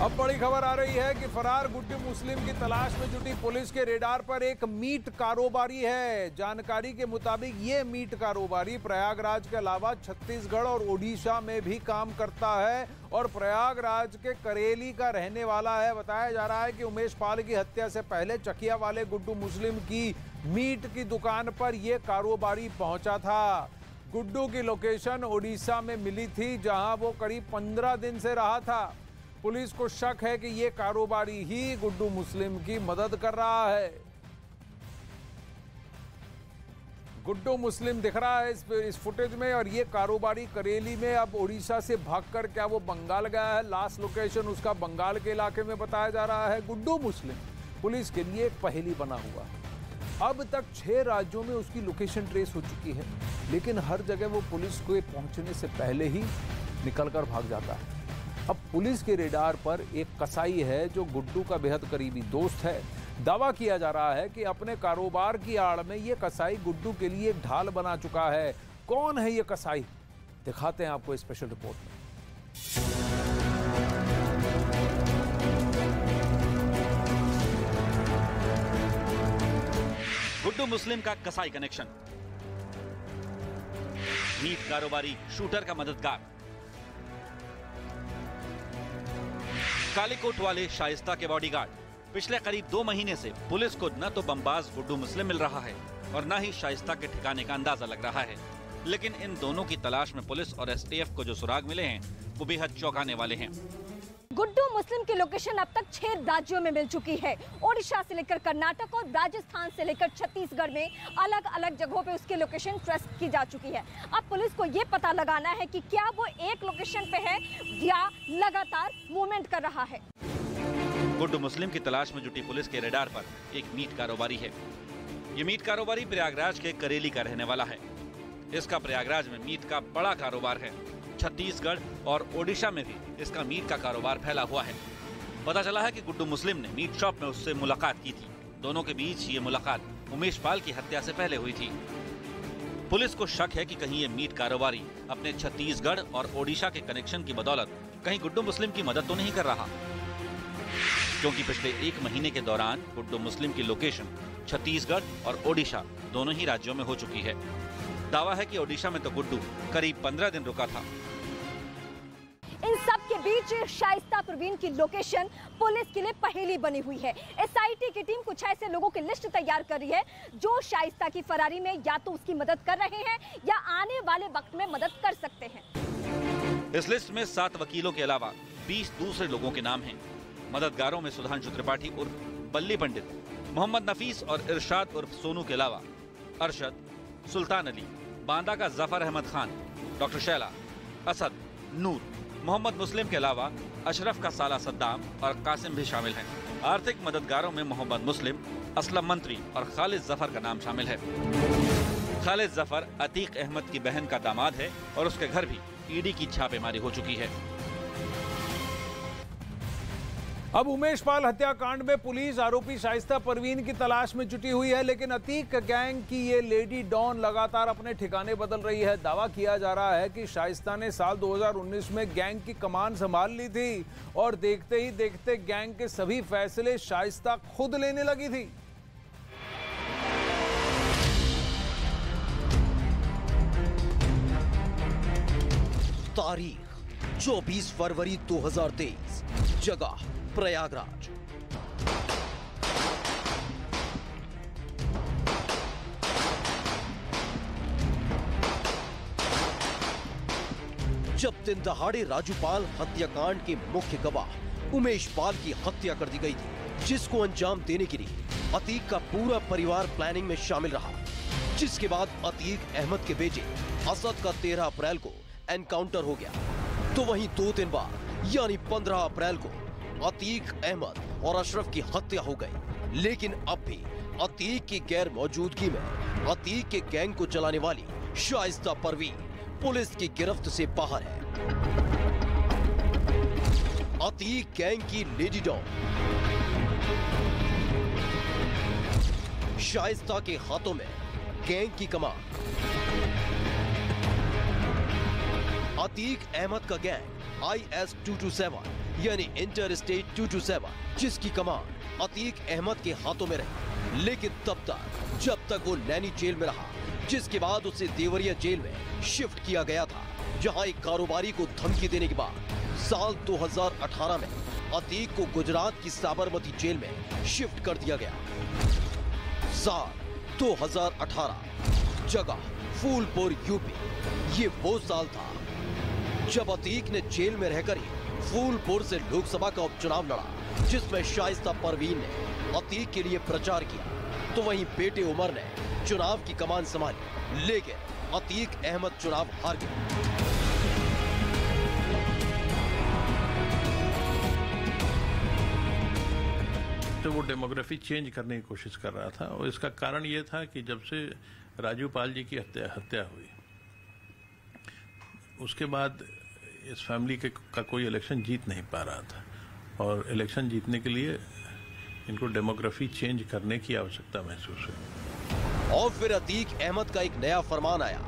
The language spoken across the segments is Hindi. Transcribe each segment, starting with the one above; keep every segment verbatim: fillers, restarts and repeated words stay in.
अब बड़ी खबर आ रही है कि फरार गुड्डू मुस्लिम की तलाश में जुटी पुलिस के रेडार पर एक मीट कारोबारी है। जानकारी के मुताबिक ये मीट कारोबारी प्रयागराज के अलावा छत्तीसगढ़ और ओडिशा में भी काम करता है और प्रयागराज के करेली का रहने वाला है। बताया जा रहा है कि उमेश पाल की हत्या से पहले चकिया वाले गुड्डू मुस्लिम की मीट की दुकान पर यह कारोबारी पहुंचा था। गुड्डू की लोकेशन ओडिशा में मिली थी, जहां वो करीब पंद्रह दिन से रहा था। पुलिस को शक है कि ये कारोबारी ही गुड्डू मुस्लिम की मदद कर रहा है। गुड्डू मुस्लिम दिख रहा है इस, इस फुटेज में, और ये कारोबारी करेली में अब ओडिशा से भागकर क्या वो बंगाल गया है। लास्ट लोकेशन उसका बंगाल के इलाके में बताया जा रहा है। गुड्डू मुस्लिम पुलिस के लिए एक पहेली बना हुआ है। अब तक छह राज्यों में उसकी लोकेशन ट्रेस हो चुकी है, लेकिन हर जगह वो पुलिस को पहुंचने से पहले ही निकलकर भाग जाता है। अब पुलिस के रेडार पर एक कसाई है जो गुड्डू का बेहद करीबी दोस्त है। दावा किया जा रहा है कि अपने कारोबार की आड़ में ये कसाई गुड्डू के लिए एक ढाल बना चुका है। कौन है ये कसाई, दिखाते हैं आपको स्पेशल रिपोर्ट में। गुड्डू मुस्लिम का कसाई कनेक्शन, मीट कारोबारी, शूटर का मददगार, काले कोट वाले शाइस्ता के बॉडीगार्ड। पिछले करीब दो महीने से पुलिस को न तो बमबाज गुड्डू मुस्लिम मिल रहा है और न ही शाइस्ता के ठिकाने का अंदाजा लग रहा है, लेकिन इन दोनों की तलाश में पुलिस और एसटीएफ को जो सुराग मिले हैं वो बेहद चौंकाने वाले हैं। गुड्डू मुस्लिम की लोकेशन अब तक छह राज्यों में मिल चुकी है। ओडिशा से लेकर कर्नाटक और राजस्थान से लेकर छत्तीसगढ़ में अलग अलग जगहों पे उसकी लोकेशन ट्रेस की जा चुकी है। अब पुलिस को ये पता लगाना है कि क्या वो एक लोकेशन पे है या लगातार मूवमेंट कर रहा है। गुड्डू मुस्लिम की तलाश में जुटी पुलिस के रेडार पर एक मीट कारोबारी है। ये मीट कारोबारी प्रयागराज के करेली का रहने वाला है। इसका प्रयागराज में मीट का बड़ा कारोबार है। छत्तीसगढ़ और ओडिशा में भी इसका मीट का कारोबार फैला हुआ है। पता चला है कि गुड्डू मुस्लिम ने मीट शॉप में उससे मुलाकात की थी। दोनों के बीच ये मुलाकात उमेश पाल की हत्या से पहले हुई थी। पुलिस को शक है कि कहीं ये मीट कारोबारी अपने छत्तीसगढ़ और ओडिशा के कनेक्शन की बदौलत कहीं गुड्डू मुस्लिम की मदद तो नहीं कर रहा, क्योंकि पिछले एक महीने के दौरान गुड्डू मुस्लिम की लोकेशन छत्तीसगढ़ और ओडिशा दोनों ही राज्यों में हो चुकी है। दावा है कि ओडिशा में तो गुड्डू करीब पंद्रह दिन रुका था। इन सब के बीच शाइस्ता परवीन की लोकेशन पुलिस के लिए पहेली बनी हुई है। एसआईटी की टीम कुछ ऐसे लोगों की लिस्ट तैयार कर रही है जो शाइस्ता की फरारी में या तो उसकी मदद कर रहे हैं या आने वाले वक्त में मदद कर सकते हैं। इस लिस्ट में सात वकीलों के अलावा बीस दूसरे लोगों के नाम हैं। मददगारों में सुधांशु त्रिपाठी उर्फ बल्ली पंडित, मोहम्मद नफीस और इरशाद उर्फ सोनू के अलावा अरशद, सुल्तान अली, बांदा का जफर अहमद खान, डॉक्टर शैला, असद, नूर, मोहम्मद मुस्लिम के अलावा अशरफ का साला सद्दाम और कासिम भी शामिल हैं। आर्थिक मददगारों में मोहम्मद मुस्लिम, असलम मंत्री और खालिद जफर का नाम शामिल है। खालिद जफर अतीक अहमद की बहन का दामाद है और उसके घर भी ईडी की छापेमारी हो चुकी है। अब उमेश पाल हत्याकांड में पुलिस आरोपी शाइस्ता परवीन की तलाश में जुटी हुई है, लेकिन अतीक गैंग की ये लेडी डॉन लगातार अपने ठिकाने बदल रही है। दावा किया जा रहा है कि शाइस्ता ने साल दो हज़ार उन्नीस में गैंग की कमान संभाल ली थी और देखते ही देखते गैंग के सभी फैसले शाइस्ता खुद लेने लगी थी। तारीख चौबीस फरवरी दो हज़ार तेईस, जगह प्रयागराज। जब दिन दहाड़े राजूपाल हत्याकांड के मुख्य गवाह उमेश पाल की हत्या कर दी गई थी, जिसको अंजाम देने के लिए अतीक का पूरा परिवार प्लानिंग में शामिल रहा। जिसके बाद अतीक अहमद के बेटे असद का तेरह अप्रैल को एनकाउंटर हो गया, तो वहीं दो दिन बाद यानी पंद्रह अप्रैल को अतीक अहमद और अशरफ की हत्या हो गई। लेकिन अब भी अतीक की गैर मौजूदगी में अतीक के गैंग को चलाने वाली शाइस्ता परवीन पुलिस की गिरफ्त से बाहर है। अतीक गैंग की लेडी डॉन शाइस्ता के हाथों में गैंग की कमान। अतीक अहमद का gang I S two two seven यानी inter state two two seven, जिसकी कमान अतीक अहमद के हाथों में रही। लेकिन तब तक जब तक वो नैनी जेल में रहा, जिसके बाद उसे देवरिया जेल में शिफ्ट किया गया था, जहां एक कारोबारी को धमकी देने के बाद साल दो हज़ार अठारह में अतीक को गुजरात की साबरमती जेल में शिफ्ट कर दिया गया। साल दो हज़ार अठारह, जगह फूलपुर यूपी। ये वो साल था जब अतीक ने जेल में रहकर ही फूलपुर से लोकसभा का उपचुनाव लड़ा, जिसमें शाइस्ता परवीन ने अतीक के लिए प्रचार किया, तो वहीं बेटे उमर ने चुनाव की कमान संभाली, लेकिन अतीक अहमद चुनाव हार गए। तो वो डेमोग्राफी चेंज करने की कोशिश कर रहा था, और इसका कारण ये था कि जब से राजू पाल जी की हत्या हत्या हुई, उसके बाद इस फैमिली के का कोई इलेक्शन जीत नहीं पा रहा था, और इलेक्शन जीतने के लिए इनको डेमोग्राफी चेंज करने की आवश्यकता महसूस हुई। और फिर अतीक अहमद का एक नया फरमान आया।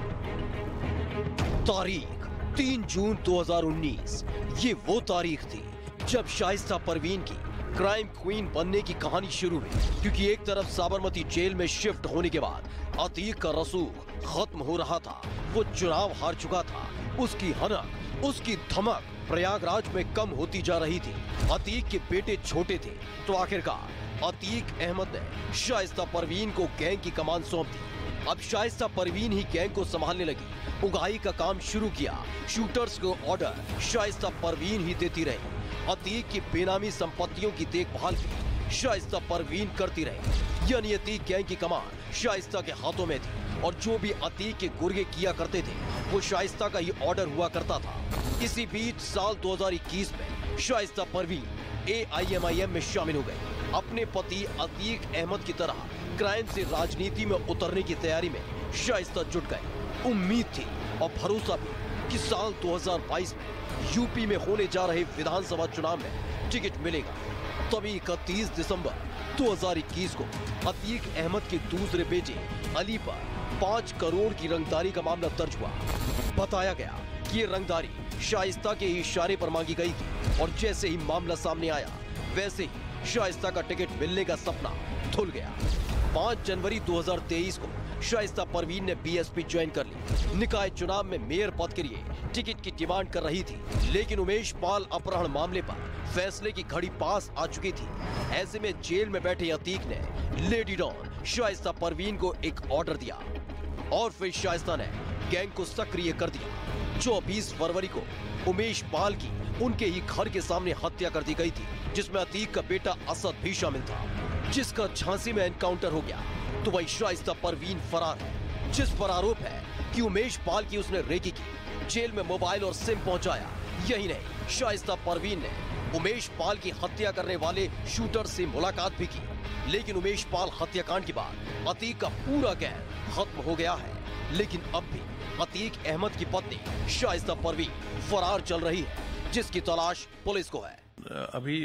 तारीख तीन जून दो हज़ार उन्नीस, ये वो तारीख थी जब शाइस्ता परवीन की क्राइम क्वीन बनने की कहानी शुरू हुई, क्योंकि एक तरफ साबरमती जेल में शिफ्ट होने के बाद अतीक का रसूख खत्म हो रहा था, वो चुनाव हार चुका था, उसकी हनक, उसकी धमक प्रयागराज में कम होती जा रही थी। अतीक के बेटे छोटे थे, तो आखिरकार अतीक अहमद ने शाइस्ता परवीन को गैंग की कमान सौंप दी। अब शाइस्ता परवीन ही गैंग को संभालने लगी, उगाही का काम शुरू किया। शूटर्स को ऑर्डर शाइस्ता परवीन ही देती रही। अतीक की बेनामी संपत्तियों की देखभाल भी शाइस्ता परवीन करती रही, यानी अतीक गैंग की कमान शाइस्ता के हाथों में थी, और जो भी अतीक के गुर्गे किया करते थे वो शाइस्ता का ही ऑर्डर हुआ करता था। इसी बीच साल दो हज़ार इक्कीस में Shaista Parveen A I M I M में शामिल हो गई। अपने पति अतीक अहमद की तरह क्राइम से राजनीति में उतरने की तैयारी में शाइस्ता जुट गए। उम्मीद थी और भरोसा भी कि साल दो हज़ार बाईस में यूपी में होने जा रहे विधानसभा चुनाव में टिकट मिलेगा। तभी इकतीस दिसंबर दो हज़ार इक्कीस को अतीक अहमद के दूसरे बेटे अली पर पाँच करोड़ की रंगदारी का मामला दर्ज हुआ। बताया गया कि ये रंगदारी शाइस्ता के इशारे पर मांगी गई थी, और जैसे ही मामला सामने आया, वैसे ही शाइस्ता का टिकट मिलने का सपना धुल गया। पाँच जनवरी दो हज़ार तेईस को शाइस्ता परवीन ने बी एस पी ज्वाइन कर ली। निकाय चुनाव में मेयर पद के लिए टिकट की डिमांड कर रही थी, लेकिन उमेश पाल अपहरण मामले पर फैसले की घड़ी पास आ चुकी थी। ऐसे में जेल में बैठे अतीक ने लेडी डॉन शाइस्ता परवीन को एक ऑर्डर दिया, और फिर शाइस्ता ने गैंग को सक्रिय कर दिया। चौबीस फरवरी को उमेश पाल की उनके ही घर के सामने हत्या कर दी गई थी, जिसमें अतीक का बेटा असद भी शामिल था, जिसका झांसी में एनकाउंटर हो गया। तो वही शाइस्ता परवीन फरार है, जिस पर आरोप है कि उमेश पाल की उसने रेकी की, जेल में मोबाइल और सिम पहुंचाया। यही नहीं, शाइस्ता परवीन ने उमेश पाल की हत्या करने वाले शूटर से मुलाकात भी की। लेकिन उमेश पाल हत्याकांड के बाद अतीक का पूरा गैंग खत्म हो गया है, लेकिन अब भी अतीक अहमद की पत्नी शाइस्ता परवीन फरार चल रही है, जिसकी तलाश पुलिस को है। अभी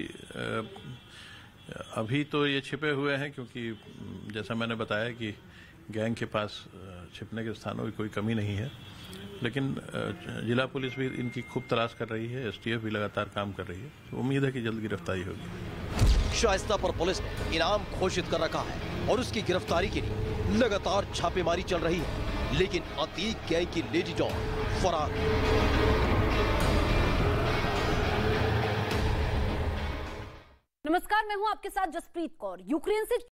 अभी तो ये छिपे हुए हैं, क्योंकि जैसा मैंने बताया कि गैंग के पास छिपने के स्थानों की कोई कमी नहीं है, लेकिन जिला पुलिस भी इनकी खूब तलाश कर रही है, एस टी एफ भी लगातार काम कर रही है। तो उम्मीद है कि जल्द गिरफ्तारी होगी। शाइस्ता पर पुलिस ने इनाम घोषित कर रखा है, और उसकी गिरफ्तारी के लिए लगातार छापेमारी चल रही है, लेकिन अतीक गैंग की लेडी डॉन फरार। नमस्कार, मैं हूं आपके साथ जसप्रीत कौर। यूक्रेन से